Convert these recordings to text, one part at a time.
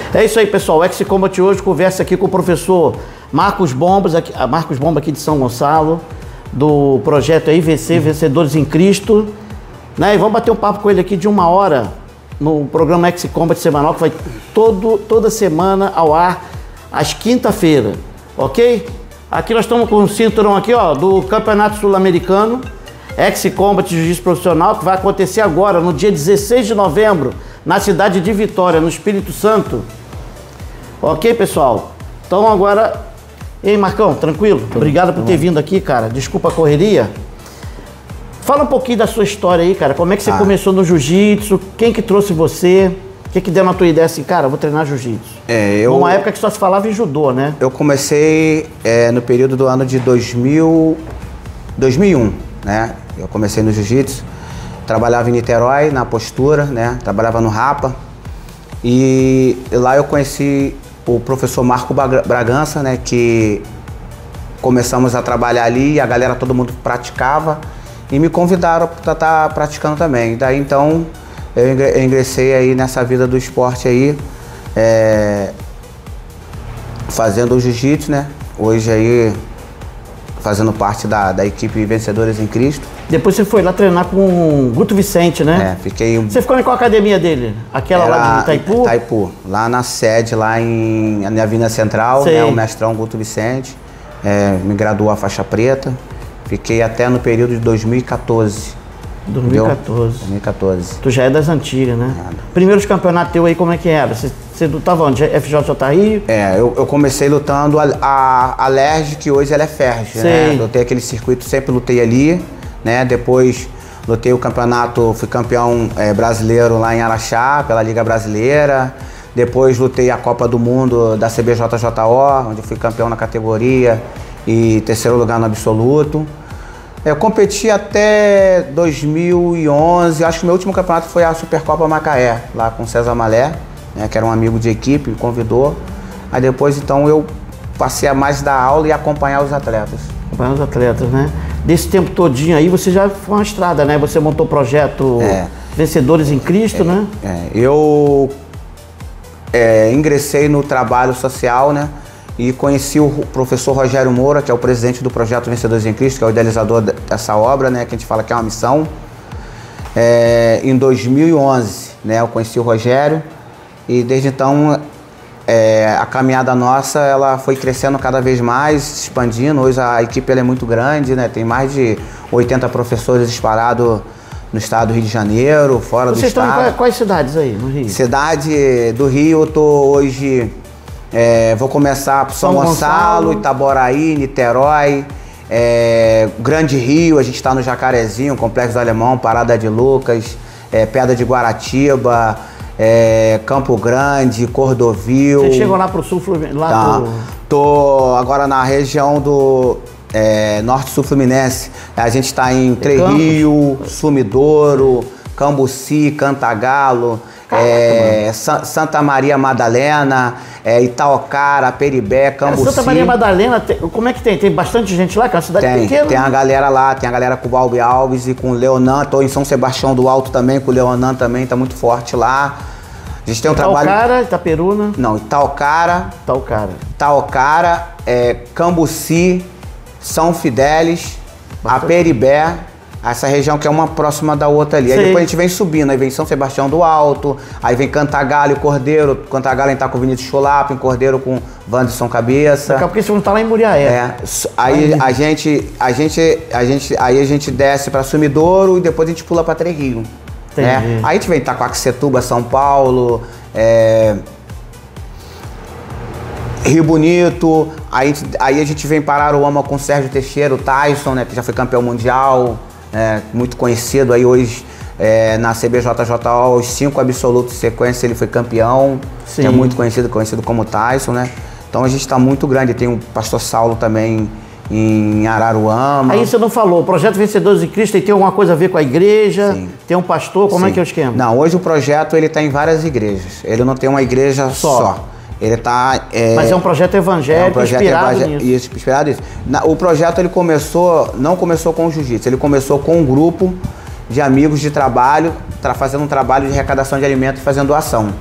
É isso aí, pessoal. O X-Combat hoje conversa aqui com o professor Marcos Bomba aqui de São Gonçalo, do projeto IVC, Vencedores em Cristo. Né? E vamos bater um papo com ele aqui de 1 hora no programa X-Combat semanal, que vai toda semana ao ar, às quinta-feira, ok? Aqui nós estamos com um cinturão aqui, ó, do Campeonato Sul-Americano, X-Combat Jiu-Jitsu Profissional, que vai acontecer agora, no dia 16 de novembro, na cidade de Vitória, no Espírito Santo. Ok, pessoal? Então agora... Ei, Marcão, tranquilo? Obrigado por ter vindo aqui, cara. Desculpa a correria. Fala um pouquinho da sua história aí, cara. Como é que você começou no jiu-jitsu? Quem que trouxe você? O que deu na tua ideia assim, cara, eu vou treinar jiu-jitsu? Numa época que só se falava em judô, né? Eu comecei no período do ano de 2001, né? Eu comecei no jiu-jitsu. Trabalhava em Niterói, na postura, né? Trabalhava no Rapa. E lá eu conheci o professor Marco Bragança, né? Que começamos a trabalhar ali e a galera, todo mundo praticava. E me convidaram para estar praticando também. Daí então eu ingressei aí nessa vida do esporte aí, fazendo o jiu-jitsu, né? Hoje aí fazendo parte da equipe Vencedores em Cristo. Depois você foi lá treinar com o Guto Vicente, né? Fiquei... Você ficou em qual academia dele? Aquela lá de Itaipu? Itaipu, lá na sede, lá na Avenida Central, né? O mestrão Guto Vicente, me graduou a faixa preta. Fiquei até no período de 2014. 2014. Tu já é das antigas, né? Primeiros campeonatos teu aí, como é que era? Você lutava onde? FJJ Rio? Eu comecei lutando a LERJ, que hoje ela é FERJ, né? Lutei aquele circuito, sempre lutei ali, né? Depois lutei o campeonato, fui campeão brasileiro lá em Araxá, pela Liga Brasileira. Depois lutei a Copa do Mundo da CBJJO, onde fui campeão na categoria e terceiro lugar no absoluto. Eu competi até 2011, acho que meu último campeonato foi a Supercopa Macaé, lá com o César Malé, né, que era um amigo de equipe, me convidou. Aí depois então eu passei a mais dar aula e acompanhar os atletas. Acompanhar os atletas, né? Desse tempo todinho aí você já foi uma estrada, né? Você montou o projeto Vencedores em Cristo, né? Eu ingressei no trabalho social, né? E conheci o professor Rogério Moura, que é o presidente do projeto Vencedores em Cristo, que é o idealizador dessa obra, né, que a gente fala que é uma missão. Em 2011, né, eu conheci o Rogério e desde então a caminhada nossa ela foi crescendo cada vez mais, se expandindo. Hoje a equipe ela é muito grande, né, tem mais de 80 professores espalhados no estado do Rio de Janeiro, fora do estado. Vocês estão em quais cidades aí no Rio? Cidade do Rio, eu tô hoje... vou começar por São Gonçalo, Itaboraí, Niterói, Grande Rio, a gente está no Jacarezinho, Complexo do Alemão, Parada de Lucas, Pedra de Guaratiba, Campo Grande, Cordovil. Você chegou lá pro sul, Tô agora na região do Norte-Sul Fluminense. A gente está em Três Rio, Sumidouro, Cambuci, Cantagalo. Santa Maria Madalena, Itaocara, Peribé, Cambuci. Santa Maria Madalena, como é que tem? Tem bastante gente lá? Que é uma cidade pequena? Tem a galera lá, tem a galera com o Balbi Alves e com o Leonan. Tô em São Sebastião do Alto também, com o Leonan também, tá muito forte lá. A gente tem um trabalho... Itaocara, Itaperuna? Não, Itaocara, Cambuci, São Fidélis, a Peribé. Essa região que é uma próxima da outra ali. Aí depois a gente vem subindo, aí vem São Sebastião do Alto, aí vem Cantagalo e Cordeiro. Cantagalo a gente tá com o Vinícius Chulapa, em Cordeiro com Wanderson Cabeça. Daqui a pouco você não tá lá em Muriaé. Aí a gente desce pra Sumidouro e depois a gente pula pra Três Rio. Aí a gente vem Itacoaxetuba, São Paulo, Rio Bonito, aí a gente vem para Aruama com o Sérgio Teixeira, o Tyson, né, que já foi campeão mundial. Muito conhecido aí hoje na CBJJO, os 5 absolutos de sequência ele foi campeão. É muito conhecido como Tyson, né? Então a gente está muito grande. Tem o Pastor Saulo também em Araruama. Aí você não falou, o projeto Vencedores em Cristo tem alguma coisa a ver com a igreja? Tem um pastor, como é que é o esquema? Não, hoje o projeto ele está em várias igrejas. Ele não tem uma igreja só. Ele tá... Mas é um projeto evangélico, inspirado nisso. Isso, inspirado nisso. O projeto ele não começou com o jiu-jitsu, ele começou com um grupo de amigos de trabalho, fazendo um trabalho de arrecadação de alimentos e fazendo doação.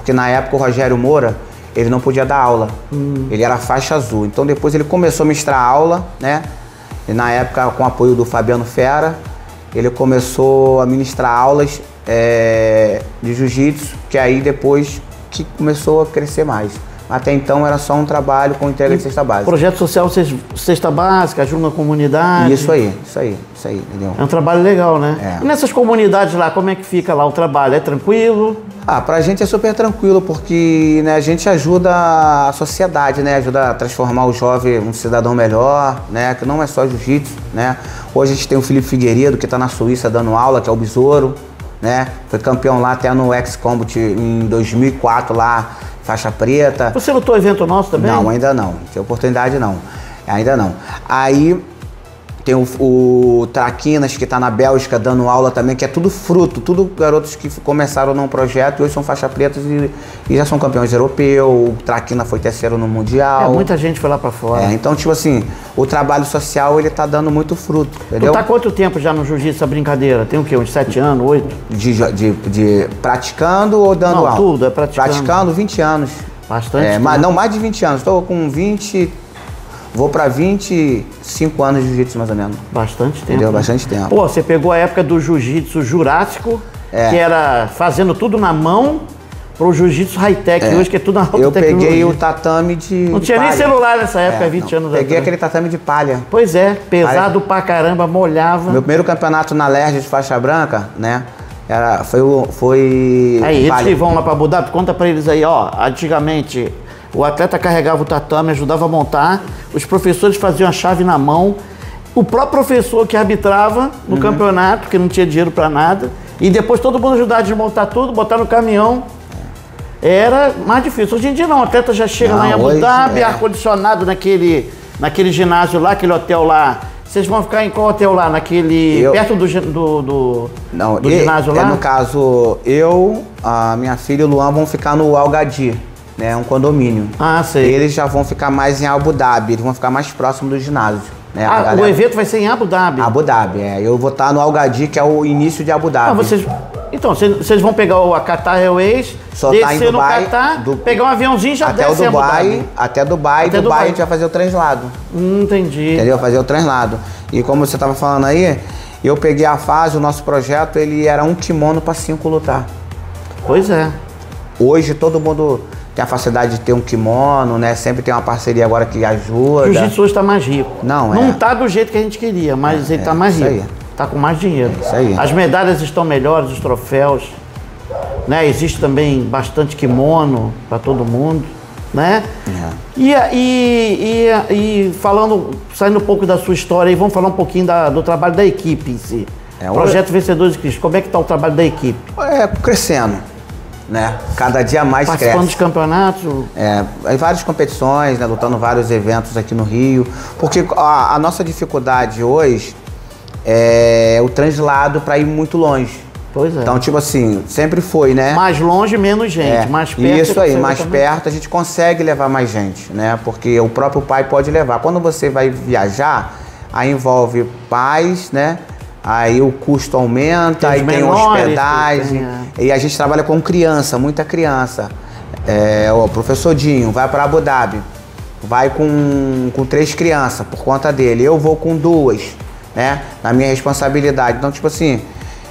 porque na época o Rogério Moura, ele não podia dar aula, ele era faixa azul. Então depois ele começou a ministrar aula, né? E na época, com o apoio do Fabiano Fera, ele começou a ministrar aulas de jiu-jitsu, que aí depois que começou a crescer mais. Até então era só um trabalho com entrega de cesta básica. Projeto social, cesta básica, ajuda na comunidade. Isso aí, entendeu? É um trabalho legal, né? E nessas comunidades lá, como é que fica lá o trabalho? É tranquilo? Pra gente é super tranquilo, porque, né, a gente ajuda a sociedade, né? Ajuda a transformar o jovem um cidadão melhor, né? Que não é só jiu-jitsu, né? Hoje a gente tem o Felipe Figueiredo, que está na Suíça dando aula, que é o Besouro, né? Foi campeão lá até no X-Combat em 2004 lá, faixa preta. Você lutou evento nosso também? Não, ainda não. Tem oportunidade não. Ainda não. Aí tem o Traquinas, que está na Bélgica dando aula também, que é tudo fruto, tudo garotos que começaram num projeto e hoje são faixa pretas e já são campeões europeus. O Traquina foi terceiro no Mundial. Muita gente foi lá para fora. Então, tipo assim, o trabalho social, ele tá dando muito fruto, entendeu? Tu tá quanto tempo já no jiu-jitsu, essa brincadeira? Tem o quê? Uns 7 anos, 8? De praticando ou dando aula? Não, tudo, é praticando. Praticando 20 anos. Bastante. Mas não, mais de 20 anos. Estou com 20... Vou para 25 anos de jiu-jitsu, mais ou menos. Bastante tempo. Entendeu? Né? Bastante tempo. Pô, você pegou a época do jiu-jitsu jurássico, que era fazendo tudo na mão, pro jiu-jitsu high-tech, hoje que é tudo na alta tecnologia. Eu peguei o tatame de Não tinha palha. Nem celular nessa época, 20 anos atrás. Peguei aquele tatame de palha. Pois é, pesado pra caramba, molhava. Meu primeiro campeonato na LERJ de faixa branca, né? Foi aí, eles que vão lá pra Abu Dhabi, conta pra eles aí, ó, antigamente o atleta carregava o tatame, ajudava a montar, os professores faziam a chave na mão, o próprio professor que arbitrava no campeonato, que não tinha dinheiro pra nada, e depois todo mundo ajudava a desmontar tudo, botar no caminhão. Era mais difícil. Hoje em dia não, o atleta já chega lá em Abu Dhabi, ar-condicionado naquele ginásio lá, aquele hotel lá. Vocês vão ficar em qual hotel lá? Perto do ginásio lá? No caso, a minha filha e o Luan vão ficar no Al Gadi, né? Um condomínio. Ah, sei. Eles já vão ficar mais em Abu Dhabi, eles vão ficar mais próximo do ginásio. Né? O evento vai ser em Abu Dhabi? Abu Dhabi, Eu vou estar no Al Gadi, que é o início de Abu Dhabi. Então, vocês vão pegar o Qatar Airways, descer no Qatar, pegar um aviãozinho e já desce em Abu Dhabi. Até Dubai, Dubai a gente vai fazer o translado. Entendi. Entendeu? Fazer o translado. E como você estava falando aí, eu peguei a fase, o nosso projeto, ele era um kimono para 5 lutar. Pois é. Hoje todo mundo tem a facilidade de ter um kimono, né? Sempre tem uma parceria agora que ajuda. O jiu-jitsu hoje está mais rico. Não tá do jeito que a gente queria, mas ele está mais rico. Aí. Tá com mais dinheiro. Isso aí. As medalhas estão melhores, os troféus, né? Existe também bastante kimono para todo mundo, né? E falando, saindo um pouco da sua história, e vamos falar um pouquinho do trabalho da equipe em si. Projeto Vencedores de Cristo, como é que está o trabalho da equipe? Crescendo, né? Cada dia mais cresce. Participando dos campeonatos? Várias competições, né? Lutando vários eventos aqui no Rio, porque a nossa dificuldade hoje é o translado para ir muito longe. Pois é. Então, tipo assim, sempre foi, né? Mais longe, menos gente. Mais perto. Isso aí, mais perto a gente consegue levar mais gente, né? Porque o próprio pai pode levar. Quando você vai viajar, aí envolve pais, né? Aí o custo aumenta, aí tem hospedagem. E a gente trabalha com criança, muita criança. O professor Dinho vai para Abu Dhabi, vai com 3 crianças por conta dele. Eu vou com 2. Né? Na minha responsabilidade. Então, tipo assim,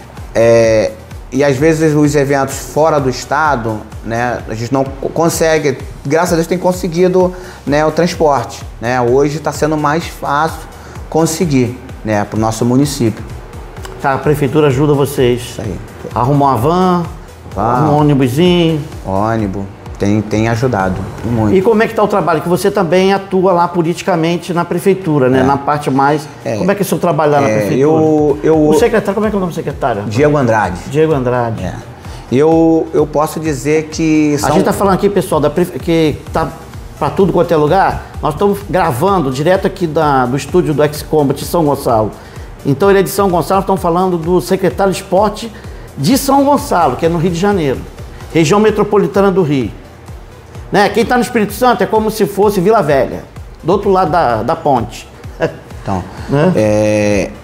e às vezes os eventos fora do estado, né, a gente não consegue, graças a Deus tem conseguido, né, o transporte, né? Hoje está sendo mais fácil conseguir, né, para o nosso município. Tá, a prefeitura ajuda vocês. Isso aí. Arrumou uma van, arrumou um ônibusinho. Ônibus. Tem ajudado muito. E como é que está o trabalho? Que você também atua lá politicamente na prefeitura, né? Na parte mais... Como é que é o seu trabalho lá na prefeitura? O secretário, como é que é o nome do secretário? Diego Andrade. Diego Andrade. Eu posso dizer que A gente está falando aqui, pessoal, que tá para tudo quanto é lugar. Nós estamos gravando direto aqui do estúdio do X-Combat de São Gonçalo. Então ele é de São Gonçalo, estamos falando do secretário de esporte de São Gonçalo, que é no Rio de Janeiro. Região metropolitana do Rio. Né? Quem está no Espírito Santo é como se fosse Vila Velha, do outro lado da ponte. Então,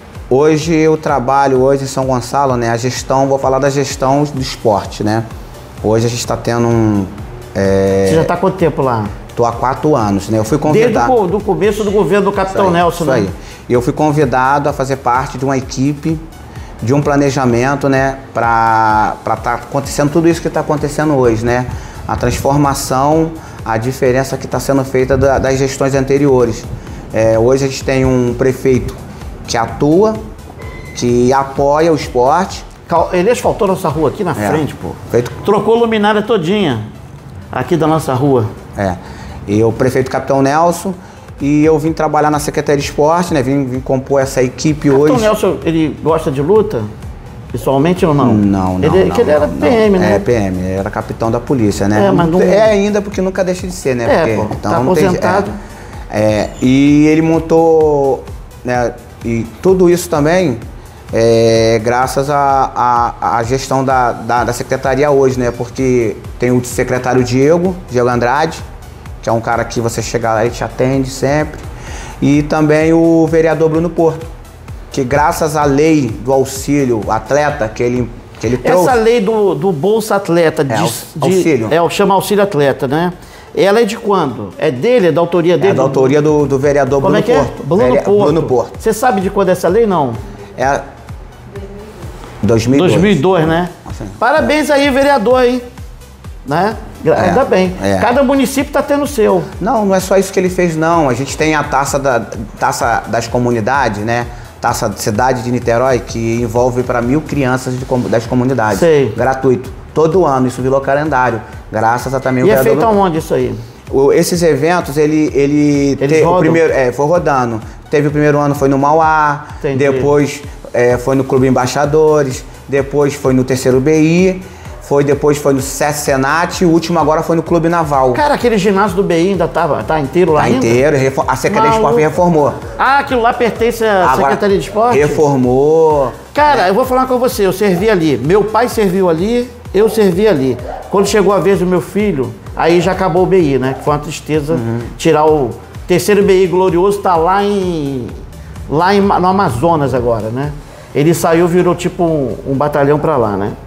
hoje eu trabalho em São Gonçalo, né? A gestão, vou falar da gestão do esporte, né? Hoje a gente está tendo um... Você já está há quanto tempo lá? Estou há 4 anos, né? Eu fui convidado... Desde o começo do governo do Capitão Nelson, né? Isso aí. E eu fui convidado a fazer parte de uma equipe, de um planejamento, né? Para estar acontecendo tudo isso que está acontecendo hoje, né? A transformação, a diferença que está sendo feita das gestões anteriores. Hoje a gente tem um prefeito que atua, que apoia o esporte. Ele asfaltou nossa rua aqui na frente, pô. Feito... Trocou a luminária todinha aqui da nossa rua. E o prefeito Capitão Nelson, e eu vim trabalhar na Secretaria de Esporte, né? Vim compor essa equipe hoje. Capitão Nelson, ele gosta de luta? Pessoalmente ou não? Não. Ele era PM, né? PM, ele era capitão da polícia, né? Mas não... ainda porque nunca deixa de ser, né? Porque, então, tá aposentado. E ele montou, né? E tudo isso também graças à gestão da secretaria hoje, né? Porque tem o secretário Diego Andrade, que é um cara que você chega lá e te atende sempre. E também o vereador Bruno Porto, que graças à lei do auxílio atleta que ele trouxe... Essa lei do Bolsa Atleta, auxílio. Chama Auxílio Atleta, né? Ela é de quando? É dele? É da autoria dele? É da autoria do vereador Bruno Porto. Bruno Porto. Você sabe de quando é essa lei, não? 2002, né? Assim, Parabéns aí, vereador, aí. Né? Ainda bem. Cada município está tendo o seu. Não é só isso que ele fez, não. A gente tem a taça das comunidades, né? Taça Cidade de Niterói, que envolve para 1.000 crianças das comunidades. Sei. Gratuito. Todo ano, isso virou calendário. Graças a também o vereador... E é feito aonde isso aí? Esses eventos, ele o primeiro, foi rodando. Teve o primeiro ano, foi no Mauá. Entendi. Depois foi no Clube Embaixadores. Depois foi no terceiro BI. Depois foi no SESC Senat, e o último agora foi no Clube Naval. Cara, aquele ginásio do BI ainda tá inteiro lá ainda? Tá inteiro, a Secretaria de Esporte reformou. Ah, aquilo lá pertence à Secretaria de Esporte? Reformou. Cara, eu vou falar com você, eu servi ali, meu pai serviu ali, eu servi ali. Quando chegou a vez do meu filho, aí já acabou o BI, né? Foi uma tristeza tirar o terceiro BI glorioso, tá lá no Amazonas agora, né? Ele saiu, virou tipo um batalhão pra lá, né?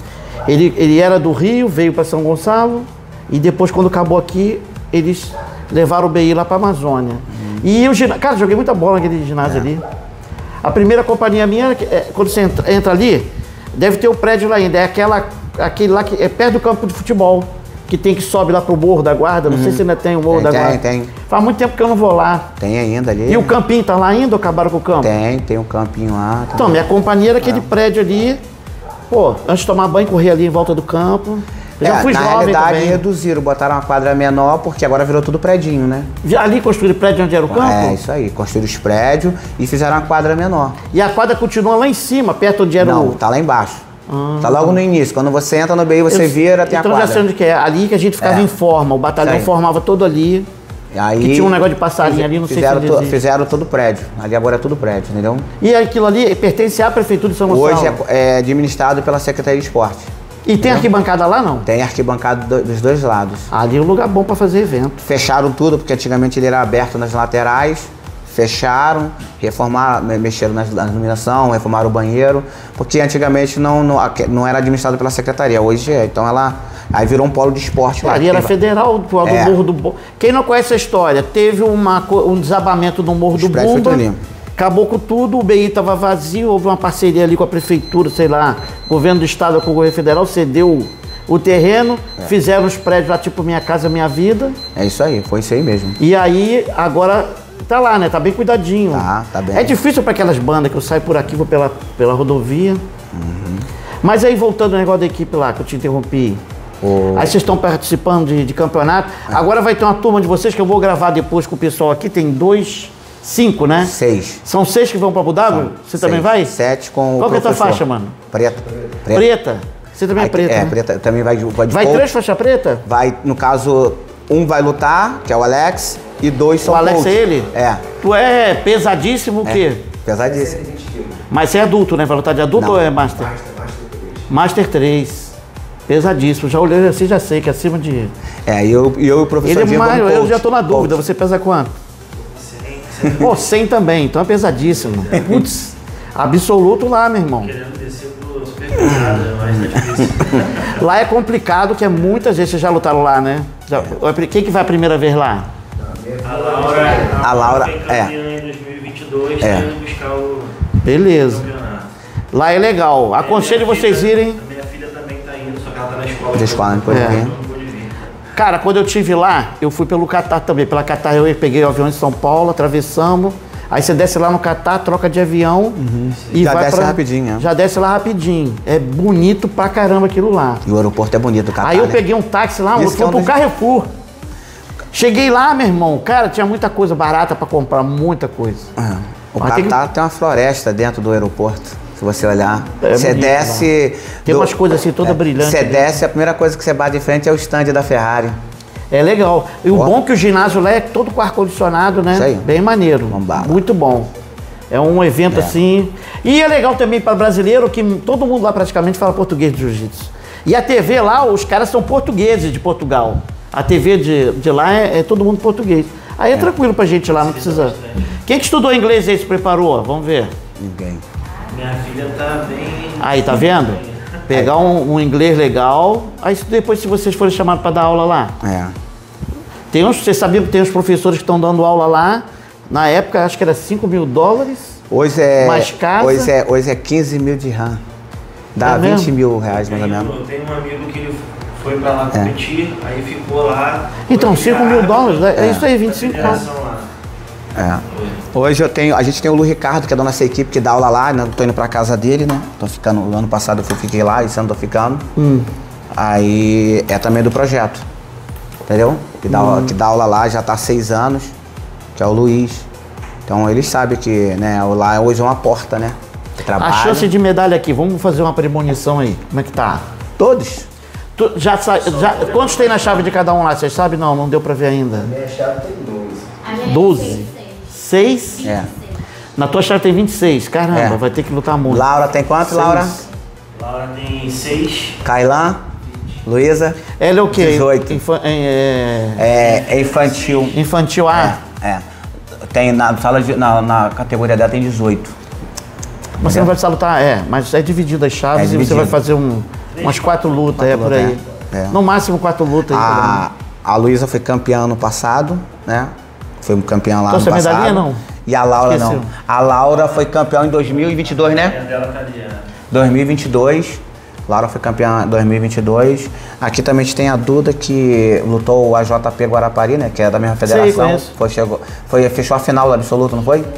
Ele era do Rio, veio para São Gonçalo e depois, quando acabou aqui, eles levaram o BI lá para a Amazônia. E o ginásio, cara, joguei muita bola naquele ginásio ali. A primeira companhia minha, quando você entra ali, deve ter o prédio lá ainda, aquele lá que é perto do campo de futebol, que sobe lá pro Morro da Guarda, não sei se ainda tem o Morro da Guarda. Tem. Faz muito tempo que eu não vou lá. Tem ainda ali. E o campinho tá lá ainda ou acabaram com o campo? Tem um campinho lá. Tá. Então, minha companhia era aquele prédio ali. Pô, antes de tomar banho, corria ali em volta do campo. Eu já fui jovem realidade também. Reduziram, botaram uma quadra menor, porque agora virou tudo predinho, né? Ali construíram o prédio onde era o campo? Isso aí, construíram os prédios e fizeram uma quadra menor. E a quadra continua lá em cima, perto onde era Não, tá lá embaixo. Tá logo no início. Quando você entra no BI, você vira, tem a quadra. Então já sei onde que é. Ali que a gente ficava em forma, o batalhão formava todo ali. E aí, que tinha um negócio de passarinho ali, não sei se fizeram todo o prédio. Ali agora é tudo prédio, entendeu? E aquilo ali pertence à Prefeitura de São Gonçalo? Hoje é administrado pela Secretaria de Esporte. E tem arquibancada lá, não? Tem arquibancada dos dois lados. Ali é um lugar bom para fazer evento. Fecharam tudo, porque antigamente ele era aberto nas laterais. Fecharam, reformaram, mexeram na iluminação, reformaram o banheiro. Porque antigamente não era administrado pela Secretaria, hoje é. Então aí virou um polo de esporte lá. Ali era federal, do Morro do Bomba. Quem não conhece a história, teve um desabamento no Morro do Bomba. Acabou com tudo, o BI estava vazio, houve uma parceria ali com a prefeitura, sei lá, governo do estado com o governo federal, cedeu o terreno, fizeram os prédios lá, tipo Minha Casa Minha Vida. É isso aí, foi isso aí mesmo. E aí, agora, tá lá, né? Tá bem cuidadinho. Tá bem. É difícil para aquelas bandas que eu saio por aqui, vou pela rodovia. Mas aí, voltando ao negócio da equipe lá, que eu te interrompi. Aí vocês estão participando de campeonato. Agora vai ter uma turma de vocês que eu vou gravar depois com o pessoal aqui, tem 5, né? 6. São 6 que vão para Abu Dhabi? Você também vai? 7 com o Qual que é a tua faixa, mano? Preta. Você também é preta, né? Preta. Também vai de Vai 3 faixas preta? Vai, no caso, um vai lutar, que é o Alex, e 2 são o Alex é ele? Tu é pesadíssimo o quê? Pesadíssimo. Mas você é adulto, né? Vai lutar de adulto ou é Master? Master 3. Pesadíssimo. Já olhei assim, já sei que é acima de... Eu e o professor Diego eu já tô na dúvida. Você pesa quanto? 100. Pô, 100 também. Então é pesadíssimo. Putz, absoluto lá, meu irmão. Querendo descer pro super complicado, mas tá difícil. Lá é complicado, que é muitas vezes, vocês já lutaram lá, né? Quem que vai a primeira vez lá? A Laura foi campeã em 2022, É. tá indo buscar o Beleza. campeonato. Lá é legal. Aconselho vocês irem. A minha filha também tá indo, só que ela tá na escola. de escola, não pode É. vir. Não pôde vir. Cara, quando eu estive lá, eu fui pelo Catar também. Pela Catar eu peguei o avião em São Paulo, atravessamos. Aí você desce lá no Catar, troca de avião e Já vai desce pra... rapidinho, né? Já desce lá rapidinho. É bonito pra caramba aquilo lá. E o aeroporto é bonito, Catar, Aí eu né? peguei um táxi lá, Isso fui que é um pro dos- Carrefour. Cheguei lá, meu irmão, cara, tinha muita coisa barata pra comprar, muita coisa. O Mas tem que- Catar tem uma floresta dentro do aeroporto, se você olhar. É Você bonito desce... Tem umas coisas assim, toda brilhante Você ali. desce, a primeira coisa que você bate de frente é o stand da Ferrari. É legal. E o Ó. bom é que o ginásio lá é todo com ar-condicionado, né? Isso aí. Bem maneiro. Bombado. Muito bom. É um evento assim. E é legal também para brasileiro que todo mundo lá praticamente fala português de jiu-jitsu. E a TV lá, os caras são portugueses de Portugal. A TV de lá é todo mundo português. Aí é tranquilo pra gente ir lá, não precisa. Quem que estudou inglês aí se preparou? Vamos ver. Ninguém. Minha filha tá bem. Aí, tá vendo? Pegar um inglês legal. Aí depois, se vocês forem chamados para dar aula lá. É. Tem uns, vocês sabiam que tem uns professores que estão dando aula lá. Na época, acho que era $5.000. Hoje é... Mais casa. Hoje é 15 mil de RAM. Dá É 20 mesmo? mil reais, mais ou menos. Eu tenho um amigo que ele foi pra lá competir, aí ficou lá. Então, foi $5.000, criado, é isso aí, a 25 reais. federação lá. É. Hoje a gente tem o Lu Ricardo, que é da nossa equipe, que dá aula lá, né? Tô indo pra casa dele, né? Tô ficando, o ano passado eu fiquei lá, esse ano tô ficando. Aí é também do projeto, entendeu? Que dá aula lá, já tá há 6 anos, que é o Luiz. Então eles sabem que, né, lá hoje é uma porta, né? Trabalho. A chance de medalha aqui, vamos fazer uma premonição aí. Como é que tá? Todos. Quantos tem na chave de cada um lá? Vocês sabem? Não deu pra ver ainda. Minha chave tem 12. 12? 6? É. Na tua chave tem 26. Caramba, É. vai ter que lutar muito. Laura tem quanto, Laura? Laura tem 6. Kailan? Luísa? Ela é o quê? 18. É infantil. Infantil A. É. Tem na categoria dela tem 18. Você não vai precisar lutar, mas é dividido as chaves É e você dividido. vai fazer umas 4 lutas, por lutas, aí. é. No máximo 4 lutas aí. A Luísa foi campeã ano passado, né? Foi campeã lá Trouxe ano a passado. medalhinha, não? E a Laura Esqueceu. não. A Laura foi campeã em 2022, A né? dela tá ali. 2022. Laura foi campeã em 2022. Aqui também a gente tem a Duda, que lutou o AJP Guarapari, né? Que é da mesma federação. conheço. Fechou a final do absoluto, não foi?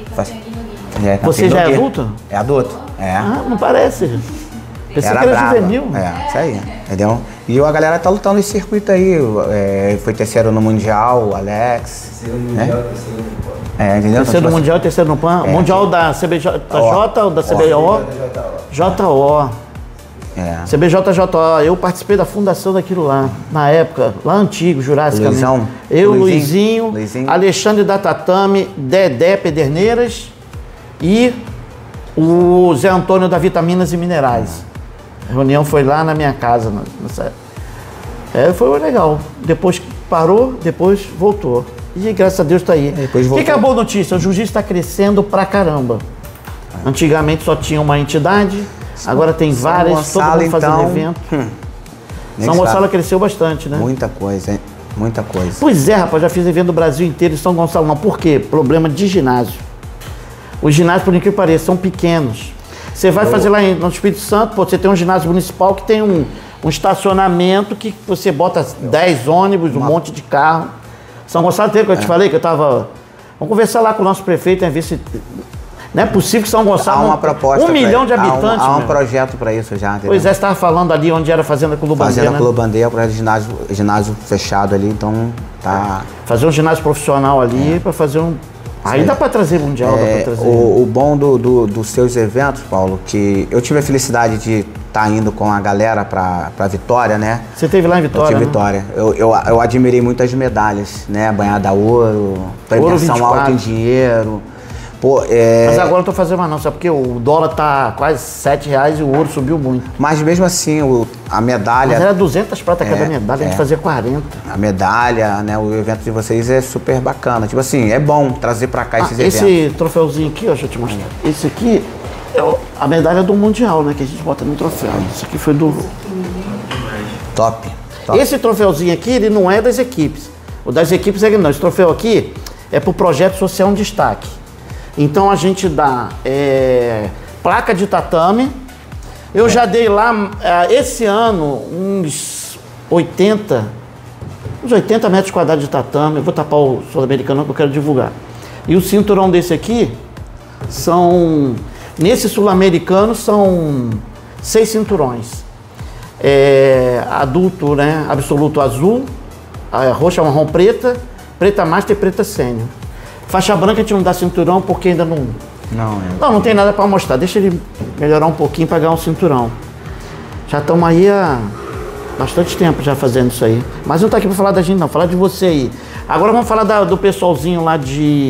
É, Você já é adulto? É adulto. É. Ah, não parece. Pensei Era que era brava. juvenil. É, isso aí, entendeu? E a galera tá lutando nesse circuito aí. Foi terceiro no Mundial, o Alex. Terceiro mundial, terceiro no pó. Entendeu? Terceiro no Mundial e terceiro no PAN. Mundial da CBJ ou da CBO? JO. É. CBJJO. Eu participei da fundação daquilo lá. Na época, lá antigo, Jurássica. Luizão? Eu, Luizinho? Luizinho, Alexandre da Tatame, Dedé Pederneiras e o Zé Antônio da Vitaminas e Minerais. A reunião foi lá na minha casa. Foi legal. Depois parou, depois voltou. E graças a Deus tá aí. Depois O que voltou. é a boa notícia? O jiu-jitsu está crescendo pra caramba. Antigamente só tinha uma entidade, agora tem várias, Gonçalo, todo mundo fazendo então, evento. nem São se Gonçalo fala. cresceu bastante, né? Muita coisa, hein? Muita coisa. Pois é, rapaz, já fiz evento do Brasil inteiro em São Gonçalo. Não, por quê? Problema de ginásio. Os ginásios, por incrível que pareça, são pequenos. Você vai fazer lá no Espírito Santo, pô, você tem um ginásio municipal que tem um estacionamento que você bota 10 ônibus, um monte de carro. São Gonçalo teve, que eu te falei, que eu tava... Vamos conversar lá com o nosso prefeito, ver se... Não é possível que São Gonçalo... Há uma proposta. 1 milhão de pra- habitantes, Há um meu. projeto para isso já, entendeu? Pois é, você estava falando ali onde era a Fazenda Clube Bandeira, Fazenda né? Clube Bandeira, projeto de ginásio fechado ali, então tá... Fazer um ginásio profissional ali para fazer um... Aí dá para trazer mundial, dá para trazer... O bom dos seus eventos, Paulo, que eu tive a felicidade de estar indo com a galera pra Vitória, né? Você teve lá em Eu Vitória, tive né? Vitória. Eu admirei muitas medalhas, né? Banhada a ouro, premiação 24. alta em dinheiro. Pô, Mas agora eu não tô fazendo mais não, sabe? Porque o dólar tá quase R$7 e o ouro subiu muito. Mas mesmo assim, a medalha... Mas era 200 prata cada medalha, a gente é. fazia 40. A medalha, né? O evento de vocês é super bacana. Tipo assim, é bom trazer pra cá esses eventos. Esse troféuzinho aqui, ó, deixa eu te mostrar. Esse aqui A medalha do Mundial, né? Que a gente bota no troféu. Isso aqui foi do... Top. Esse troféuzinho aqui, ele não é das equipes. O das equipes é não. Esse troféu aqui é pro projeto social um destaque. Então a gente dá placa de tatame. Eu já dei lá, esse ano, uns 80 metros quadrados de tatame. Eu vou tapar o sul-americano que eu quero divulgar. E o cinturão desse aqui são... Nesse sul-americano são 6 cinturões. Adulto, né? Absoluto azul, roxa, marrom, preta, preta master e preta sênior. Faixa branca a gente não dá cinturão porque ainda não... Não tem nada para mostrar. Deixa ele melhorar um pouquinho para ganhar um cinturão. Já estamos aí há bastante tempo já fazendo isso aí. Mas não está aqui para falar da gente não, falar de você aí. Agora vamos falar do pessoalzinho lá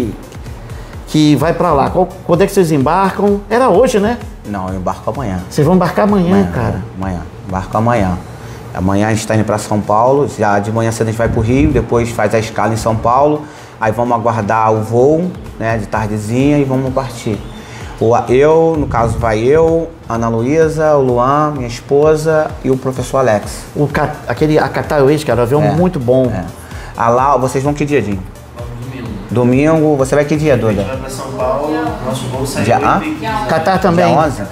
que vai para lá. Quando é que vocês embarcam? Era hoje, né? Não, eu embarco amanhã. Vocês vão embarcar amanhã, cara? Amanhã, embarco amanhã. Amanhã a gente está indo para São Paulo, já de manhã cedo a gente vai para o Rio, depois faz a escala em São Paulo, aí vamos aguardar o voo, né, de tardezinha e vamos partir. No caso vai eu, Ana Luísa, o Luan, minha esposa e o professor Alex. A Qatar Airways, cara, o avião muito bom. Lá, vocês vão que dia, Dinho? Domingo, você vai que dia, Duda? A gente vai para São Paulo, nosso voo sai dia Qatar também. Dia 11?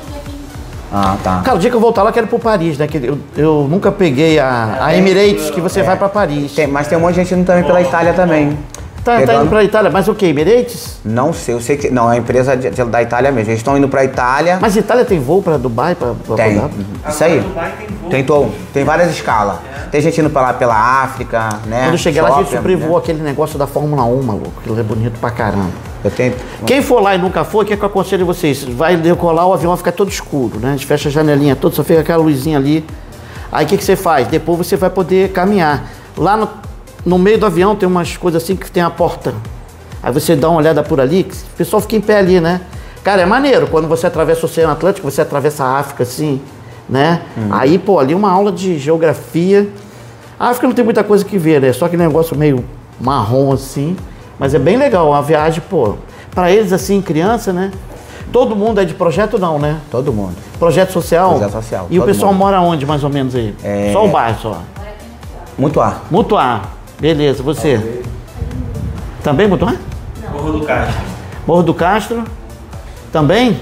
Ah, tá. Cara, o dia que eu voltar lá, eu quero ir pro Paris, né? Que eu nunca peguei a Emirates, que você vai pra Paris. Mas tem um monte de gente indo também pela Itália também. Tá indo pra Itália, mas o que? Emirates? Não sei, eu sei que... Não, é a empresa da Itália mesmo. Eles estão indo pra Itália. Mas Itália tem voo pra Dubai? Tem. Isso aí. Tem várias escalas. Tem gente indo pra lá pela África, né? Quando eu cheguei lá, a gente sobrevoou aquele negócio da Fórmula 1, maluco. Aquilo é bonito pra caramba. Quem for lá e nunca foi, o que é que eu aconselho vocês? Vai decolar, o avião vai ficar todo escuro, né? A gente fecha a janelinha toda, só fica aquela luzinha ali. Aí o que você faz? Depois você vai poder caminhar. Lá no meio do avião tem umas coisas assim que tem a porta. Aí você dá uma olhada por ali, que o pessoal fica em pé ali, né? Cara, é maneiro. Quando você atravessa o Oceano Atlântico, você atravessa a África assim, né? Aí, pô, ali uma aula de geografia. A África não tem muita coisa que ver, né? Só aquele negócio meio marrom assim. Mas é bem legal, a viagem, pô. Pra eles, assim, criança, né? Todo mundo é de projeto não, né? Todo mundo. Projeto social? Projeto social. E o pessoal mora onde, mais ou menos, aí? Só o bairro, só? Mutuá. Mutuá. Beleza, você? Também Mutuá? Morro do Castro. Morro do Castro? Também?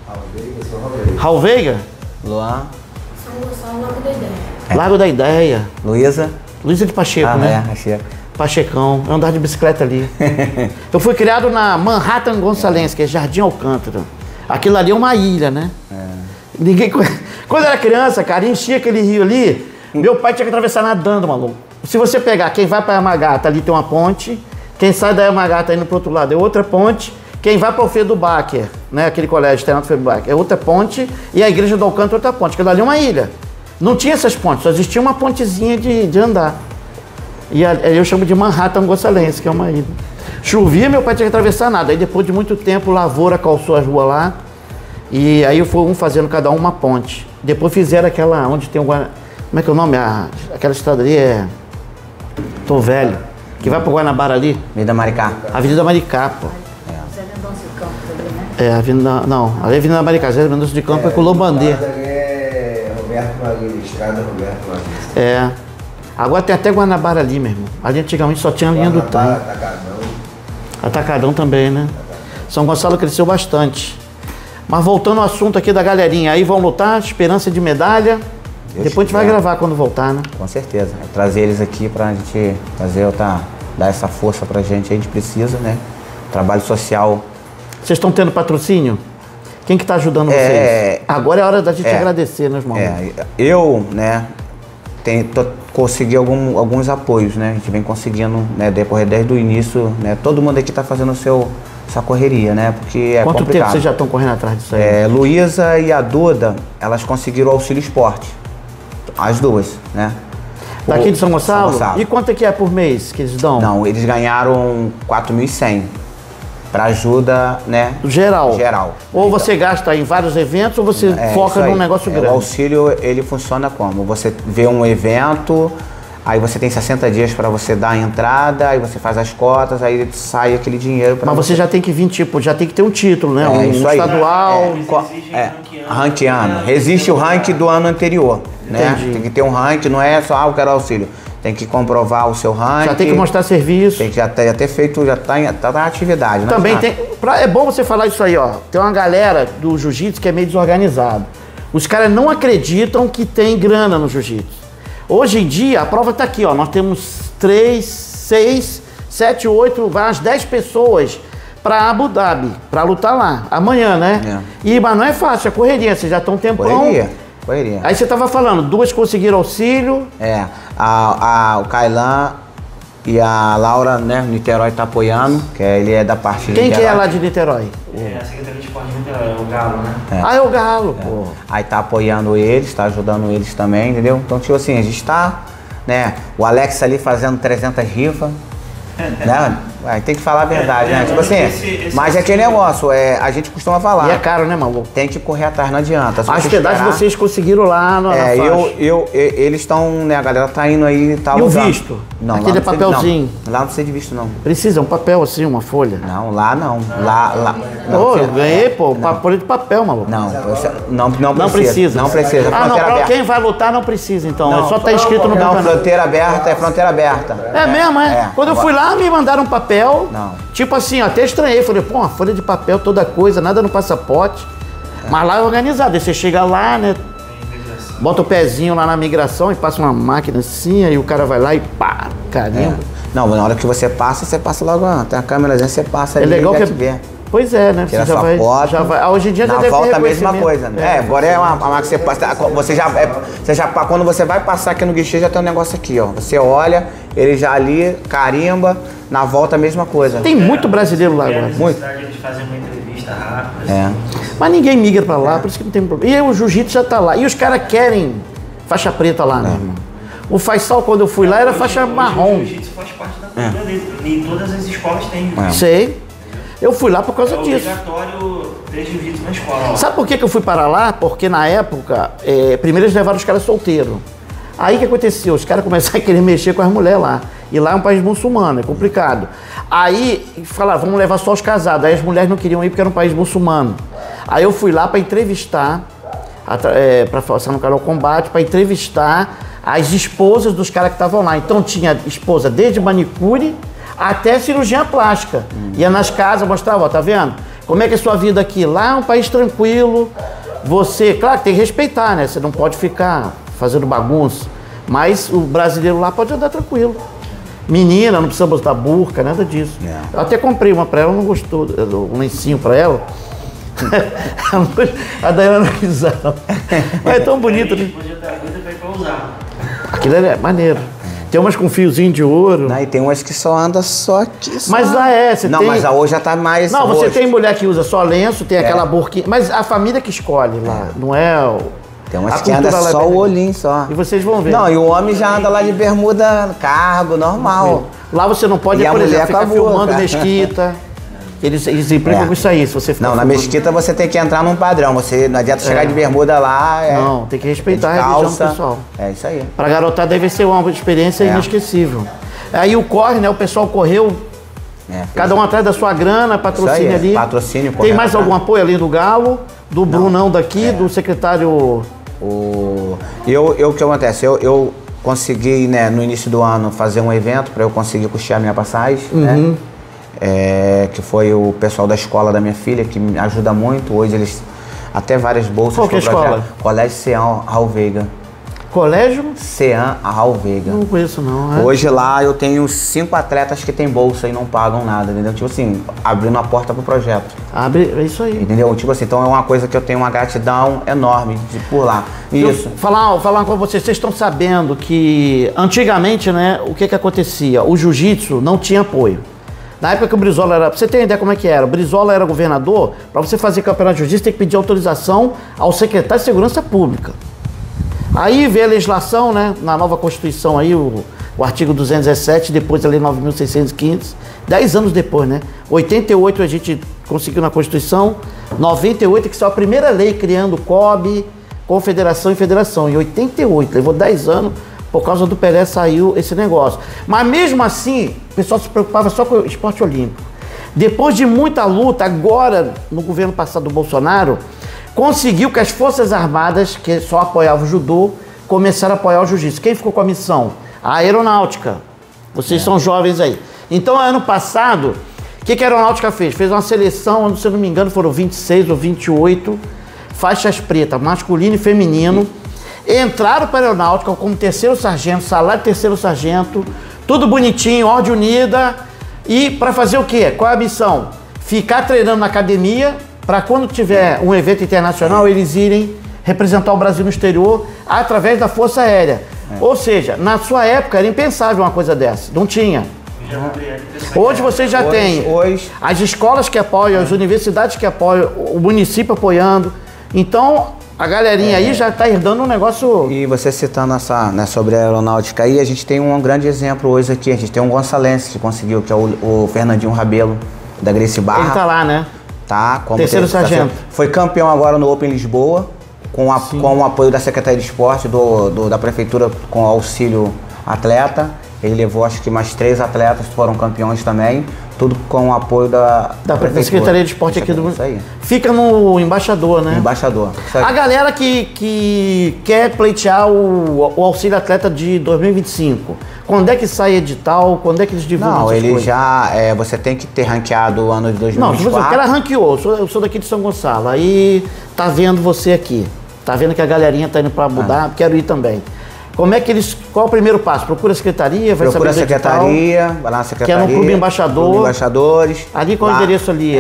Raul Veiga? Luan. São Lago da Ideia. Lago da Ideia. Luísa. Luísa de Pacheco, né? Pacheco. Pachecão, eu andava de bicicleta ali. Eu fui criado na Manhattan Gonçalense, que é Jardim Alcântara. Aquilo ali é uma ilha, né? Ninguém... Quando eu era criança, cara, enchia aquele rio ali, meu pai tinha que atravessar nadando, maluco. Se você pegar, quem vai para Yamagata, ali tem uma ponte, quem sai da Yamagata indo pro outro lado é outra ponte, quem vai para o Alfredo Bacher, né, aquele colégio, Tenente Alfredo Bacher, é outra ponte, e a igreja do Alcântara é outra ponte. Aquilo ali é uma ilha. Não tinha essas pontes, só existia uma pontezinha de andar. E eu chamo de Manhattan Gonçalense, que é uma ilha. Chovia, meu pai tinha que atravessar nada. Aí depois de muito tempo, lavoura calçou as ruas lá. E aí foi um fazendo cada um uma ponte. Depois fizeram aquela, onde tem o Como é que é o nome? Aquela estrada ali é... Tô velho. Que vai pro Guanabara ali. Avenida Maricá. Avenida Maricá, pô. Zé Mendonça de Campos ali, né? É, Avenida... Não, ali é Avenida Maricá. Zé Mendonça de Campos é com o Lobandê. Roberto Maria, estrada Roberto Maria. Agora tem até Guanabara ali, meu irmão. Ali antigamente só tinha a linha do trem. Atacadão também, né? São Gonçalo cresceu bastante. Mas voltando ao assunto aqui da galerinha, aí vão lutar, esperança de medalha. Depois a gente vai gravar quando voltar, né? Com certeza. Trazer eles aqui pra gente dar essa força pra gente, a gente precisa, né? Trabalho social. Vocês estão tendo patrocínio? Quem que tá ajudando vocês? Agora é hora da gente agradecer, né, irmão? Eu, né, consegui alguns apoios, né? A gente vem conseguindo, né, decorrer desde o início, né? Todo mundo aqui tá fazendo essa correria, né? Porque é Quanto complicado. tempo vocês já estão correndo atrás disso aí? Luísa e a Duda, elas conseguiram o auxílio esporte. As duas, né? Daqui de São Gonçalo? São Gonçalo. E quanto é que é por mês que eles dão? Não, eles ganharam 4.100 para ajuda, né? Geral. Ou então, você gasta em vários eventos ou você foca num negócio grande? O auxílio, ele funciona como? Você vê um evento, Aí você tem 60 dias para você dar a entrada, aí você faz as cotas, aí sai aquele dinheiro para. Mas você já tem que vir, tipo, já tem que ter um título, né? Um estadual. Ranqueando. Resiste o ranking do ano anterior, né? Tem que ter um ranking, não é só, eu quero auxílio. Tem que comprovar o seu ranking. Já tem que mostrar serviço. Tem que já ter feito, já tá na atividade. Também tem. É bom você falar isso aí, ó. Tem uma galera do jiu-jitsu que é meio desorganizado. Os caras não acreditam que tem grana no jiu-jitsu. Hoje em dia, a prova tá aqui, ó. Nós temos 3, 6, 7, 8, umas 10 pessoas para Abu Dhabi, para lutar lá. Amanhã, né? Mas não é fácil, é correria. Vocês já estão um tempão. Correria. Aí você tava falando, 2 conseguiram auxílio. O Kailan e a Laura, né? Niterói tá apoiando, ele é da parte de Quem que é lá de Niterói? A Secretaria de Esporte de Niterói, é o Galo, né? É o Galo, pô. Aí tá apoiando eles, tá ajudando eles também, entendeu? Então, tipo assim, a gente tá, né? O Alex ali fazendo 300 rifas, né? Tem que falar a verdade, né? Tipo assim, mas é aquele negócio, a gente costuma falar. E é caro, né, maluco? Tem que correr atrás, não adianta. As pedaços vocês conseguiram lá na faixa. Eles estão, né, a galera tá indo aí, tá e usando. O visto? Não, aquele papelzinho. Lá não precisa de visto, não. Precisa, um papel assim, uma folha. Não, lá não. Lá não, eu ganhei, pô, folha de papel, maluco. Não precisa. Não precisa. Não, quem vai lutar não precisa, então. Não, só tá escrito no campeonato. Fronteira aberta. É mesmo, é? Quando eu fui lá, me mandaram um papel. Não. Tipo assim, ó, até estranhei. Falei, pô, uma folha de papel, toda coisa, nada no passaporte. Mas lá é organizado. Aí você chega lá, né? Bota o pezinho lá na migração e passa uma máquina assim, aí o cara vai lá e pá, caramba. Não, na hora que você passa logo, tem a câmerazinha, você passa ali. É legal que ver. Pois é, né? Tira sua foto. Hoje em dia já deve ter volta a mesma coisa, né? Agora é uma máquina que você passa. Quando você vai passar aqui no guichê, já tem um negócio aqui, ó. Você olha, ele já ali, carimba, na volta a mesma coisa. Tem muito brasileiro lá agora. Muito. Eles fazem uma entrevista rápida. Mas ninguém migra pra lá, por isso que não tem problema. E aí o jiu-jitsu já tá lá. E os caras querem faixa preta lá, né, irmão? O Faisal, quando eu fui lá, era faixa marrom. O jiu-jitsu faz parte da cultura dele. E todas as escolas têm. Sei. Eu fui lá por causa disso. É obrigatório ter jiu-jitsu na escola. Sabe por que eu fui para lá? Porque na época, primeiro eles levaram os caras solteiros. Aí o que aconteceu? Os caras começaram a querer mexer com as mulheres lá. E lá é um país muçulmano, é complicado. Aí falaram, vamos levar só os casados. Aí as mulheres não queriam ir porque era um país muçulmano. Aí eu fui lá para entrevistar, para passar no canal Combate, para entrevistar as esposas dos caras que estavam lá. Então tinha esposa desde manicure até cirurgia plástica. Ia nas casas, mostrava, ó, tá vendo? Como é que é a sua vida aqui? Lá é um país tranquilo. Você, claro, tem que respeitar, né? Você não pode ficar fazendo bagunça. Mas o brasileiro lá pode andar tranquilo. Menina, não precisa botar burca, nada disso. Eu até comprei uma pra ela, não gostou, um lencinho pra ela. A Dayana não quis usar. Mas é tão bonito, né? Aquilo é maneiro. Tem umas com fiozinho de ouro. Não, e tem umas que só anda só aqui. Só. Mas lá você não, tem... mas a hoje já tá mais... Não, você tem mulher que usa só lenço, tem aquela burquinha. Mas a família que escolhe lá, não é o... Tem umas que anda só o olhinho só. E vocês vão ver. Não, e o homem já anda lá de bermuda, cargo, normal. Lá você não pode, por exemplo, ficar filmando mesquita. Eles implicam com isso aí, se você ficar Não, na mesquita você tem que entrar num padrão. Você não adianta chegar de bermuda lá. Não, tem que respeitar a religião do pessoal. É isso aí. Pra garotada deve ser uma experiência inesquecível. Aí o corre, né? O pessoal correu, cada um atrás da sua grana, patrocínio ali. Patrocínio, tem mais algum apoio além do Galo, do Brunão daqui, do secretário... O que acontece? Eu consegui, né, no início do ano, fazer um evento para eu conseguir custear minha passagem, né? Que foi o pessoal da escola da minha filha, que me ajuda muito. Hoje eles, até várias bolsas. Qual que é a escola? Colégio Sean Raul Veiga. Colégio? Sean Raul Veiga. Não conheço não. Hoje lá eu tenho 5 atletas que têm bolsa e não pagam nada, entendeu? Tipo assim, abrindo a porta pro projeto. É isso aí. Entendeu? Tipo assim, então é uma coisa que eu tenho uma gratidão enorme por lá. Isso. Falar com vocês estão sabendo que antigamente, né, o que acontecia? O jiu-jitsu não tinha apoio. Na época que o Brizola era... Pra você ter ideia como é que era, o Brizola era governador, para você fazer campeonato de jiu-jitsu tem que pedir autorização ao secretário de Segurança Pública. Aí veio a legislação, né, na nova Constituição aí, o artigo 217, depois a lei 9.615, 10 anos depois, né? 88 a gente conseguiu na Constituição, 98 que saiu a primeira lei criando COB, Confederação e Federação, em 88, levou 10 anos Por causa do Pelé saiu esse negócio. Mas mesmo assim, o pessoal se preocupava só com o esporte olímpico. Depois de muita luta, agora, no governo passado do Bolsonaro, conseguiu que as Forças Armadas, que só apoiavam o judô, começaram a apoiar o jiu-jitsu. Quem ficou com a missão? A aeronáutica. Vocês são jovens aí. Então, ano passado, o que a aeronáutica fez? Fez uma seleção, se eu não me engano, foram 26 ou 28 faixas pretas, masculino e feminino. Entraram para a aeronáutica como terceiro sargento, salário de terceiro sargento, tudo bonitinho, ordem unida. E para fazer o quê? Qual é a missão? Ficar treinando na academia, para quando tiver um evento internacional, eles irem representar o Brasil no exterior através da Força Aérea. Ou seja, na sua época era impensável uma coisa dessa, não tinha. Hoje você já tem as escolas que apoiam, as universidades que apoiam, o município apoiando. Então, a galerinha aí já está herdando um negócio... E você citando sobre a aeronáutica aí, a gente tem um grande exemplo hoje aqui. A gente tem um gonçalense que conseguiu, que é o Fernandinho Rabelo, da Gracie Barra. Ele tá lá, né? Tá, como terceiro sargento. Foi campeão agora no Open Lisboa, com o apoio da Secretaria de Esporte, da Prefeitura, com auxílio atleta. Ele levou, acho que mais 3 atletas que foram campeões também. Tudo com o apoio da Secretaria de Esporte aqui do... Isso aí. Fica no embaixador, né? Embaixador. A galera que quer pleitear o auxílio atleta de 2025, quando é que sai edital? Quando é que eles divulgam essas coisas? Não, ele já... você tem que ter ranqueado o ano de 2024. Não, o cara ranqueou. Eu sou daqui de São Gonçalo. Aí tá vendo você aqui. Tá vendo que a galerinha tá indo para mudar. Quero ir também. Como é que eles... Qual é o primeiro passo? Procura a secretaria, vai Procura a secretaria, vai lá na secretaria. Que é no Clube Embaixador. Clube Embaixadores. Ali qual é o endereço ali?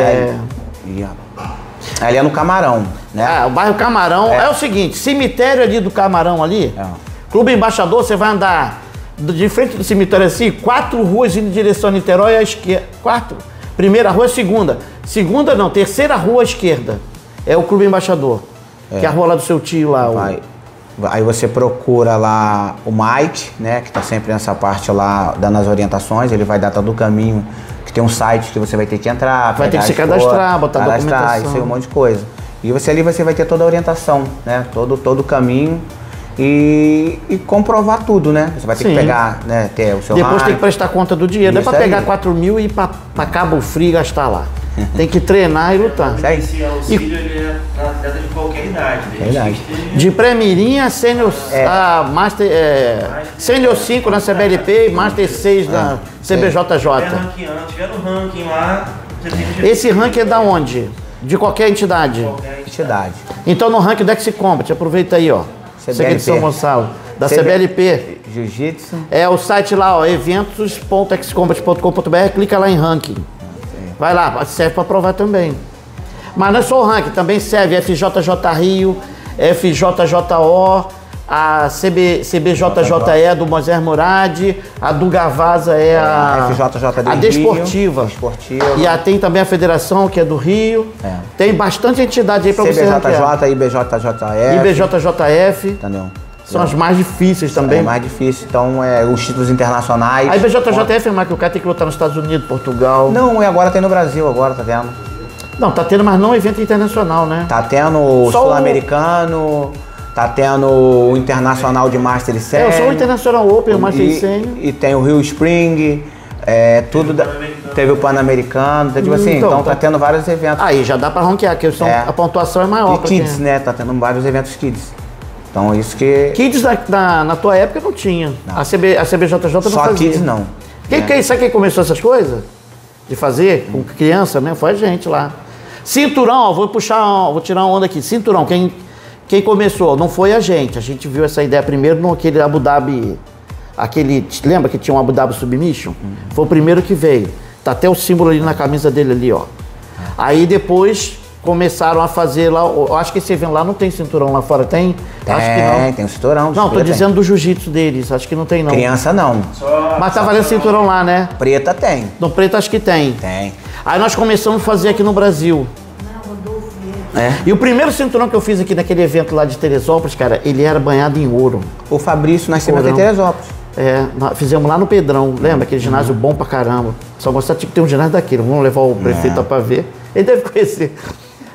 Ali é no Camarão, né? O bairro Camarão. É o seguinte, cemitério ali do Camarão ali, Clube Embaixador, você vai andar de frente do cemitério assim, 4 ruas indo em direção a Niterói à esquerda. 4. Primeira rua, segunda. Segunda não, terceira rua à esquerda. É o Clube Embaixador. Que é a rua lá do seu tio lá. Aí você procura lá o Mike, né, que tá sempre nessa parte lá, dando as orientações, ele vai dar todo o caminho, que tem um site que você vai ter que entrar, vai ter que se cadastrar, botar documentação. Isso aí, um monte de coisa. E você ali você vai ter toda a orientação, né, todo o caminho e comprovar tudo, né, você vai ter que pegar, né, ter o seu Depois tem que prestar conta do dinheiro, não é pra pegar 4 mil e ir pra Cabo Frio e gastar lá. Tem que treinar e lutar. Esse auxílio ele é para atleta de qualquer idade. De pré-mirim a sênior, master, sênior 5 na CBLP e master 6 na CBJJ. Tiver no ranking lá. Esse ranking é da onde? De qualquer entidade? Entidade. Então no ranking Dex Combat, aproveita aí, ó. Você aqui de São Gonçalo, da CBLP. Jiu-Jitsu. É o site lá, ó, eventos.xcombat.com.br, clica lá em ranking. Vai lá, serve para provar também. Mas não é só o ranking, também serve FJJ Rio, FJJO, a CBJJE do Moisés Murad, a do Gavaza é a Desportiva. E tem também a Federação, que é do Rio. Tem bastante entidade aí para você ranquear. CBJJ, IBJJF. IBJJF. Entendeu? São as mais difíceis também. É mais difícil, então os títulos internacionais. A IBJJF é mais que o cara tem que lutar nos Estados Unidos, Portugal. Não, agora tem no Brasil, agora tá tendo. Não, tá tendo, mas não evento internacional, né? Tá tendo o Sul-Americano, tá tendo o Internacional de Master Série. Só o International Open, o Master Série. E tem o Rio Spring, teve o Pan-Americano, tipo assim, então tá tendo vários eventos. Aí já dá pra ranquear, que a pontuação é maior. E Kids, né? Tá tendo vários eventos Kids. Então isso que... Kids na tua época não tinha. Não. A CBJJ não fazia. Só Kids não. Sabe quem começou essas coisas? De fazer com criança, né? Foi a gente lá. Cinturão, ó, vou tirar uma onda aqui. Cinturão, quem começou? Não foi a gente viu essa ideia primeiro naquele Abu Dhabi, lembra que tinha um Abu Dhabi Submission? Foi o primeiro que veio. Tá até o símbolo ali na camisa dele ali, ó. Aí depois começaram a fazer lá, eu acho que esse evento lá não tem cinturão lá fora, tem? Acho que não. Tem um cinturão. Não, tô dizendo do jiu-jitsu deles, acho que não tem não. Criança não. Mas tá valendo cinturão lá, né? Preta tem. No preto acho que tem. Tem. Aí nós começamos a fazer aqui no Brasil. E o primeiro cinturão que eu fiz aqui naquele evento lá de Teresópolis, cara, ele era banhado em ouro. O Fabrício nasceu em Teresópolis. Fizemos lá no Pedrão, lembra? Aquele ginásio bom pra caramba. Só gostava, tinha que ter um ginásio daquele. Vamos levar o prefeito lá pra ver. Ele deve conhecer.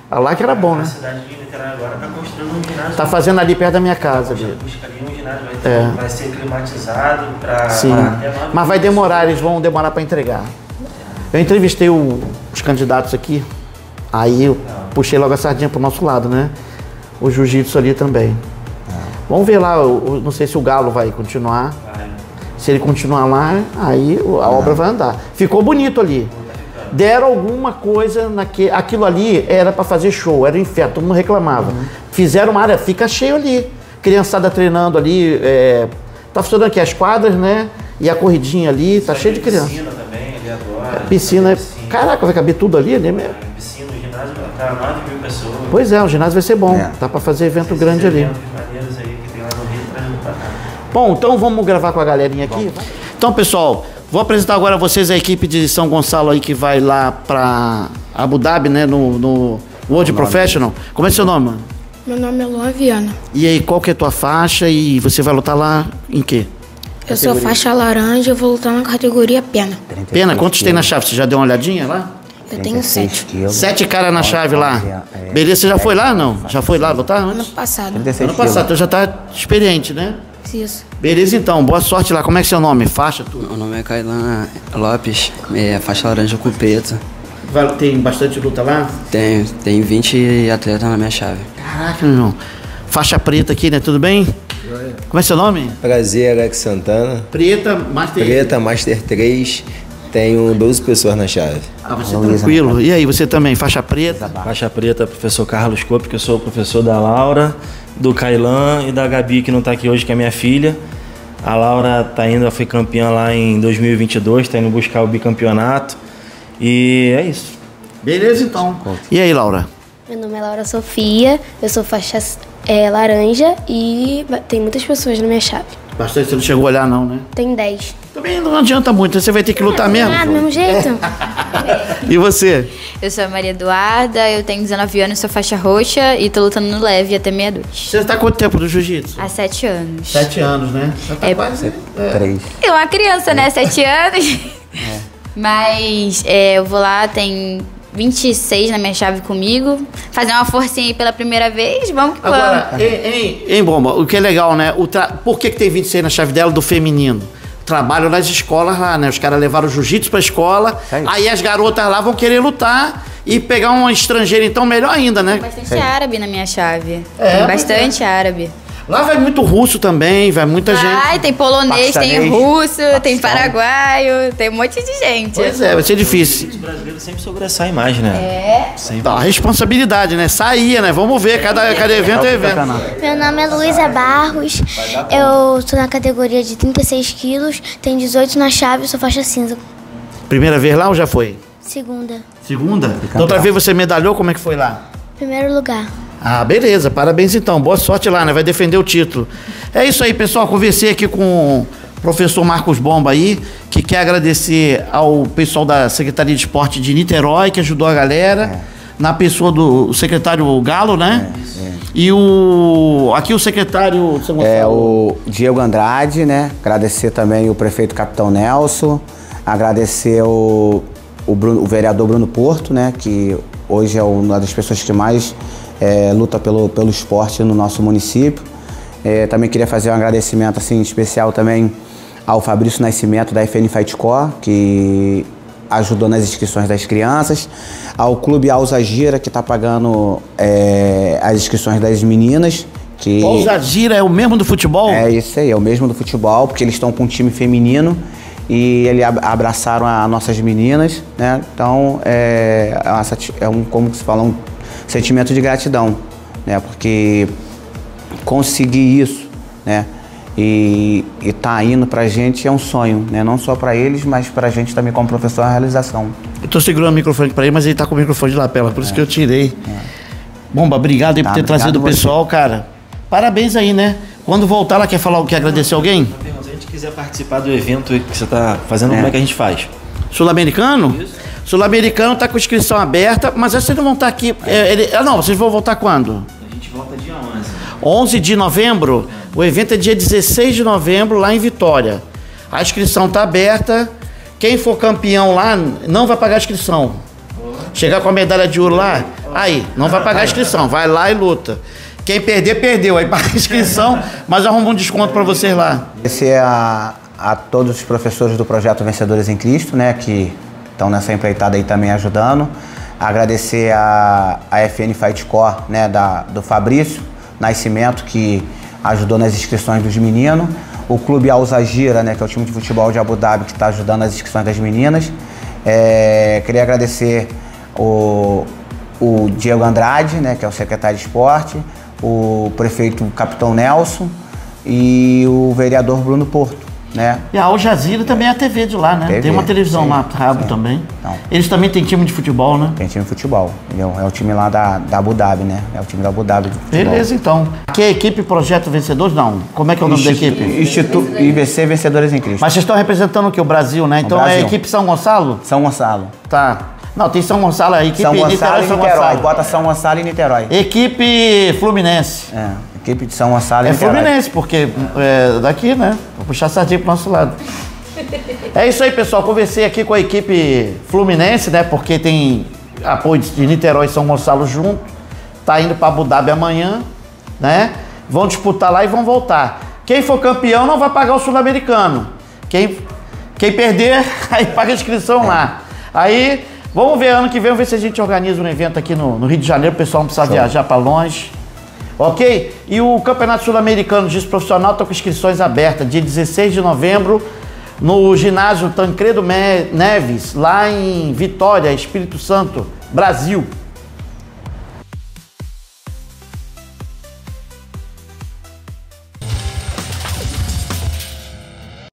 Ah, lá que era bom, né? A cidade de Niterói agora está construindo um ginásio. Tá fazendo ali perto da minha casa. Buscaria um ginásio, vai ser climatizado para... Sim, mas vai demorar, eles vão demorar para entregar. Eu entrevistei os candidatos aqui, aí eu puxei logo a sardinha pro nosso lado, né? O jiu-jitsu ali também. Vamos ver lá, não sei se o Galo vai continuar. Se ele continuar lá, aí a obra vai andar. Ficou bonito ali. Deram alguma coisa naquele... Aquilo ali era para fazer show, era um inferno, todo mundo reclamava. Fizeram uma área, fica cheio ali. Criançada treinando ali, tá funcionando aqui as quadras, né? E a corridinha ali, tá cheio de criança. Piscina também, ali agora. Piscina, caraca, vai caber tudo ali, né? Piscina, o ginásio para 9.000 pessoas. Pois é, o ginásio vai ser bom, dá para fazer evento grande ali. Maneiros aí que tem lá no Rio, trazendo pra cá. Bom, então vamos gravar com a galerinha aqui? Então, pessoal, vou apresentar agora a vocês a equipe de São Gonçalo aí que vai lá para Abu Dhabi, né, no World Professional. Como é seu nome, mano? Meu nome é Luan Viana. E aí, qual que é a tua faixa e você vai lutar lá em quê? Eu sou faixa laranja e vou lutar na categoria pena. Pena, quantos tem na chave? Você já deu uma olhadinha lá? Eu tenho 7. 7 caras na chave lá. Beleza, você já foi lá, não? Já foi lá lutar antes? Ano passado. Ano passado, então já tá experiente, né? Isso. Beleza, então. Boa sorte lá. Como é que é seu nome? Faixa, tudo? Meu nome é Kailan Lopes, faixa laranja com preto. Tem bastante luta lá? Tem 20 atletas na minha chave. Caraca, meu irmão. Faixa preta aqui, né? Tudo bem? Como é seu nome? Prazer, Alex Santana. Preta, Master 3. Tenho 12 pessoas na chave. Ah, você é tranquilo. E aí, você também? Faixa preta? Faixa preta, professor Carlos Cope, que eu sou o professor da Laura, do Kailan e da Gabi, que não está aqui hoje, que é minha filha. A Laura foi campeã lá em 2022, está indo buscar o bicampeonato. E é isso. Beleza, então. E aí, Laura? Meu nome é Laura Sofia, eu sou faixa laranja e tem muitas pessoas na minha chave. Bastante, você não chegou a olhar não, né? Tem 10. Também não adianta muito, você vai ter que lutar mesmo. Do mesmo jeito. E você? Eu sou a Maria Eduarda, eu tenho 19 anos, sou faixa roxa e tô lutando no leve até meia-noite. Você tá há quanto tempo no jiu-jitsu? Há 7 anos. 7 anos, né? Já tá quase... 3. É uma criança, né? 7 anos. Mas eu vou lá, tem 26 na minha chave comigo. Fazer uma forcinha aí pela primeira vez, vamos que vamos. Agora, em Bomba, o que é legal, né? Por que tem 26 na chave dela do feminino? Trabalho nas escolas lá, né? Os caras levaram o jiu-jitsu pra escola, aí as garotas lá vão querer lutar e pegar um estrangeiro, então melhor ainda, né? Tem bastante árabe na minha chave. Tem bastante árabe. Lá vai muito russo também, vai muita gente. Tem polonês, tem russo, tem paraguaio, tem um monte de gente. Pois é, vai ser difícil. O brasileiro sempre sobressai mais, né? Sempre. A responsabilidade, né? Saía, né? Vamos ver, cada evento é evento. Meu nome é Luísa Barros, eu tô na categoria de 36 quilos, tenho 18 na chave, sou faixa cinza. Primeira vez lá ou já foi? Segunda. Segunda? Então outra vez você medalhou, como é que foi lá? Primeiro lugar. Ah, beleza, parabéns então, boa sorte lá, né? Vai defender o título. É isso aí, pessoal, conversei aqui com o professor Marcos Bomba aí, que quer agradecer ao pessoal da Secretaria de Esporte de Niterói, que ajudou a galera, na pessoa do secretário Galo, né? E aqui o secretário... o Diego Andrade, né? Agradecer também o prefeito Capitão Nelson, agradecer o vereador Bruno Porto, né? Que hoje é uma das pessoas que mais... luta pelo esporte no nosso município. Também queria fazer um agradecimento assim, especial também ao Fabrício Nascimento da FN Fight Corps, que ajudou nas inscrições das crianças, ao Clube Alzagira, que está pagando as inscrições das meninas. O Alzagira é o mesmo do futebol? É isso aí, é o mesmo do futebol, porque eles estão com um time feminino e eles abraçaram as nossas meninas, né? Então como se fala, um sentimento de gratidão, né? Porque conseguir isso, né? E tá indo pra gente é um sonho, né? Não só pra eles, mas pra gente também como professor é uma realização. Eu tô segurando o microfone pra ele, mas ele tá com o microfone de lapela, por isso que eu tirei. Bomba, obrigado aí por ter trazido o pessoal, cara. Parabéns aí, né? Quando voltar, ela quer agradecer alguém? Se a gente quiser participar do evento que você tá fazendo, como é que a gente faz? Sul-Americano? Isso. Sul-Americano está com inscrição aberta, mas vocês não vão estar aqui... vocês vão voltar quando? A gente volta dia 11. 11 de novembro? O evento é dia 16 de novembro, lá em Vitória. A inscrição está aberta. Quem for campeão lá, não vai pagar a inscrição. Chegar com a medalha de ouro lá, Aí, não vai pagar a inscrição, vai lá e luta. Quem perder, perdeu. Aí paga a inscrição, mas arruma um desconto para vocês lá. Agradecer a todos os professores do projeto Vencedores em Cristo, né, que estão nessa empreitada aí também ajudando. Agradecer a FN Fight Core, né, do Fabrício Nascimento, que ajudou nas inscrições dos meninos. O Clube Al Zajira, né, que é o time de futebol de Abu Dhabi, que está ajudando nas inscrições das meninas. Queria agradecer o Diego Andrade, né, que é o secretário de esporte, o prefeito Capitão Nelson e o vereador Bruno Porto, né? E a Al Jazeera também é a TV de lá, né? TV, tem uma televisão sim, lá, Rabo também. Não. Eles também têm time de futebol, né? Tem time de futebol, entendeu? É o time lá da Abu Dhabi, né? É o time da Abu Dhabi de futebol. Beleza, então. Aqui é a equipe Projeto Vencedores? Não. Como é que é o nome da equipe? Instituto IVC Vencedores em Cristo. Mas vocês estão representando o que? O Brasil, né? Então Brasil. É a equipe São Gonçalo? São Gonçalo. Tá. Não, tem São Gonçalo, a equipe São Gonçalo e Niterói. Bota São Gonçalo e Niterói. Equipe Fluminense. Equipe de São Gonçalo e Niterói. Fluminense, porque é daqui, né? Vou puxar a sardinha pro nosso lado. É isso aí, pessoal. Conversei aqui com a equipe Fluminense, né? Porque tem apoio de Niterói e São Gonçalo junto. Tá indo para Abu Dhabi amanhã, né? Vão disputar lá e vão voltar. Quem for campeão não vai pagar o sul-americano. Quem perder, aí paga a inscrição lá. Aí, vamos ver ano que vem, vamos ver se a gente organiza um evento aqui no Rio de Janeiro. O pessoal não precisa viajar para longe. Ok? E o Campeonato Sul-Americano de Jiu-Jitsu Profissional está com inscrições abertas, dia 16 de novembro, no ginásio Tancredo Neves, lá em Vitória, Espírito Santo, Brasil.